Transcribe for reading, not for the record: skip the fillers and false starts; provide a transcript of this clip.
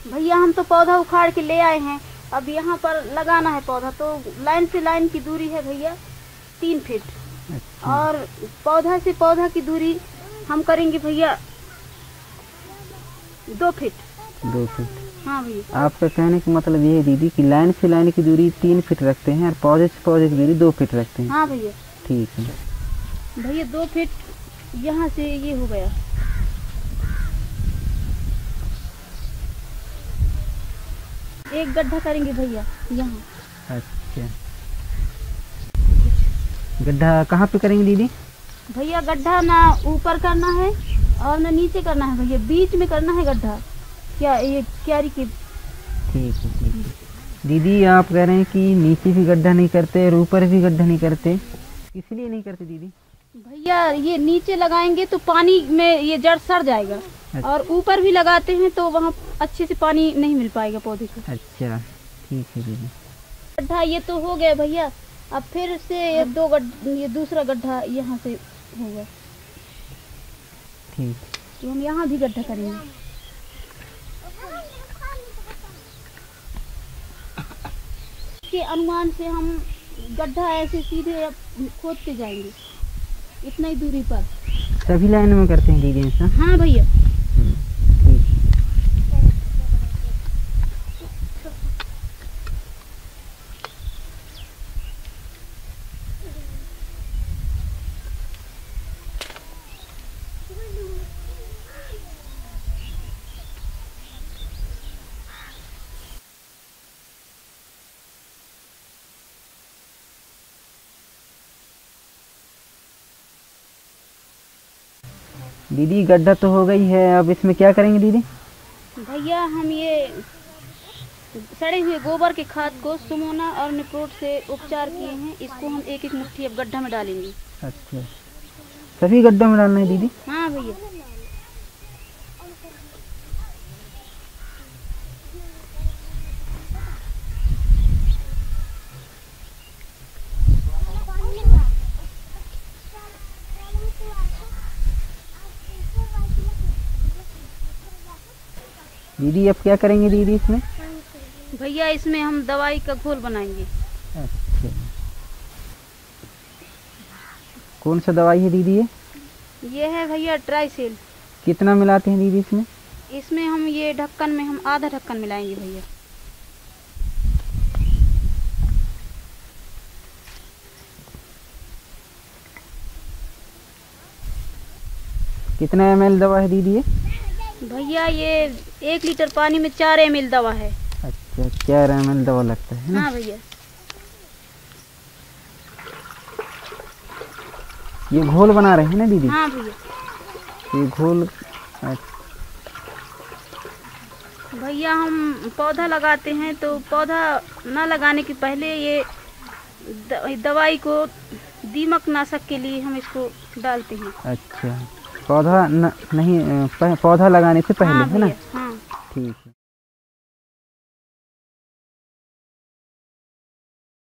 भैया हम तो पौधा उखाड़ के ले आए हैं, अब यहाँ पर लगाना है पौधा। तो लाइन से लाइन की दूरी है भैया 3 फीट। अच्छा। और पौधा से पौधा की दूरी हम करेंगे भैया 2 फीट। 2 फीट। हाँ भैया। आपका कहने का मतलब ये है दीदी कि लाइन से लाइन की दूरी 3 फीट रखते हैं और पौधे से पौधे की दूरी 2 फीट रखते हैं। हाँ भैया। ठीक है भैया 2 फीट यहाँ से ये हो गया। एक गड्ढा करेंगे भैया यहाँ। अच्छा, गड्ढा कहाँ पे करेंगे दीदी? भैया गड्ढा ना ऊपर करना है और ना नीचे करना है भैया, बीच में करना है गड्ढा। क्या ये क्यारी की? ठीक है ठीक है। दीदी आप कह रहे हैं कि नीचे भी गड्ढा नहीं करते और ऊपर भी गड्ढा नहीं करते, इसलिए नहीं करते दीदी? भैया ये नीचे लगाएंगे तो पानी में ये जड़ सड़ जाएगा। अच्छा। और ऊपर भी लगाते हैं तो वहाँ अच्छे से पानी नहीं मिल पाएगा पौधे को। अच्छा ठीक है दीदी। गड्ढा ये तो हो गया भैया, अब फिर से ये दूसरा गड्ढा यहाँ से होगा। ठीक। तो हम यहाँ भी गड्ढा करेंगे। के अनुमान से हम गड्ढा ऐसे सीधे खोदते जाएंगे इतना ही दूरी पर। सभी लाइन में करते हैं दीदी ऐसा? हाँ भैया। ठीक। दीदी गड्ढा तो हो गई है, अब इसमें क्या करेंगे दीदी? भैया हम ये सड़े हुए गोबर के खाद को सुमोना और निप्रोट से उपचार किए हैं, इसको हम एक एक मुट्ठी अब गड्ढा में डालेंगे। अच्छा, सभी गड्ढा में डालना है दीदी? हाँ भैया। दीदी अब क्या करेंगे दीदी इसमें? भैया इसमें हम दवाई का घोल बनाएंगे। अच्छा, कौन सा दवाई है दीदी ये है भैया ट्राइसेल। कितना मिलाते हैं दीदी इसमें? इसमें हम ये ढक्कन में हम आधा ढक्कन मिलाएंगे भैया। कितना ml दवा है दीदी ये? भैया ये 1 लीटर पानी में 4 ml दवा है। अच्छा, 4 ml दवा लगता है ना? हाँ भैया। ये घोल बना रहे हैं ना दीदी? हाँ भैया। ये घोल। भैया हम पौधा लगाते हैं तो पौधा न लगाने के पहले ये दवाई को दीमक नाशक के लिए हम इसको डालते हैं। अच्छा, पौधा नहीं पौधा लगाने से पहले? हाँ है ना? भैया। हाँ। ठीक है।